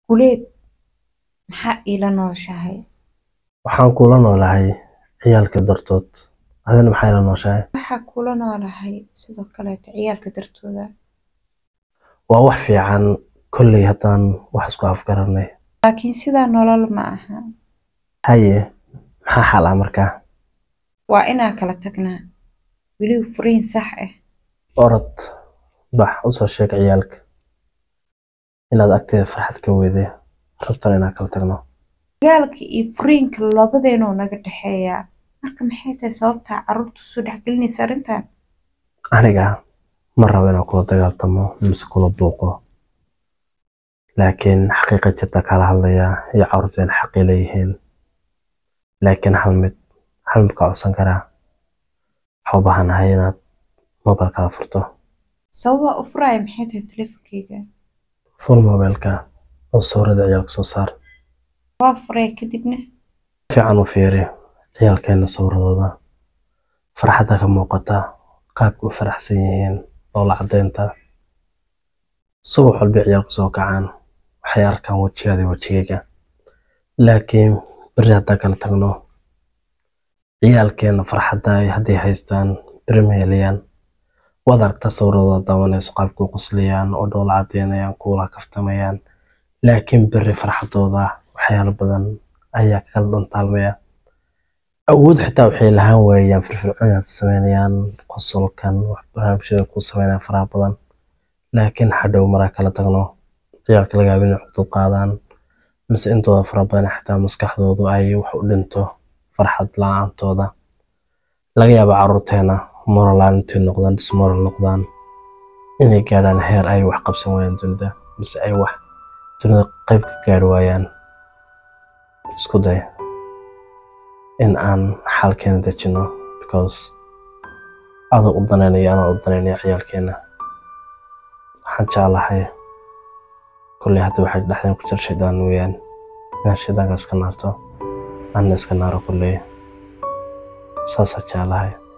guleed maxaa iila nooshahay? waxaan kula noolahay ciyaalka dartood. adina maxay la nooshahay? Waxaa kula noolahay sidoo kaleeto ciyaalka dartooda. waa wax fiican kolley haddaan wax isku afgaranay. Laakiin sidaa nolol ma aha. haye maxaa xal ah markaa? Waa inaan kala tagnaa. weliba furiin sax ah. orod bax u soo sheeg ciyaalka inaad agteeda farxad ka weyday, rabtan inaan kala tagno. Dagaalka iyo furiinka labadeenoo naga dhexeeya. Marka maxay tahay sababtaa carruurtu soo dhexgelinaysa arrintan? aniga ma rabo inaan kula dagaaltamo mise kula buuqo, laakiin xaqiiqa jirta kala hadlayaa iyo carruurteen xaqi leeyihiin. laakiin hal mid ka codsan karaa. waxaa u baahanahay inaad mobilkada furto. Sababa u furaya maxay tahay teleefankayga? fur mobilka oo sawirada ciyaalka soo saar. Waa furaya kadibna fiican u fiiri ciyaalkeena sawiradooda, farxadda ka muuqata, qaabka u faraxsan yihiin oo la cadeynta. subax walba ciyaalku soo kacaan waxay arkaan wejigaada iyo wejigayga. laakiin beri haddaan kala tagno ciyaalkeena farxadda ay hadday haystaan beri ma helayaan. waad aragtaa sawiradooda daawanayso qaabka u qosliyaan oo dhoola cadeynayaan, kuula kaftamayaan, laakiin beri farxadooda waxyaalo badan ayaa kala dhantaalmaya. awood xitaa waxay lahaan waayaan firfircoon sameynayaan qosolkan wax barnaamijyada ku sameynayaan faraha badan. laakiin hadhow maraa kala tagno ciyaalka laga yaabo inay cudud qaadaan mise intooda fara badan xitaa maskaxdoodu ay wax u dhinto farxad la-aantooda. laga yaabo carruurteena moral intay noqdaan dismoral noqdaan, inay gaadhaan heer ay wax qabsan waayaan dunida mise ay wax dunida qayb ka gaari waayaan. isku day in aan xalkeena dejino because adoo u danaynayo anoo u danaynaya ciyaalkeena. waxaan jeclahay kolley hadda waxay dhexdeen ku jira shaydaan weeyaan, inaan shaydaanka iska naarto anna iska naaro kolley saasaan jeclahay.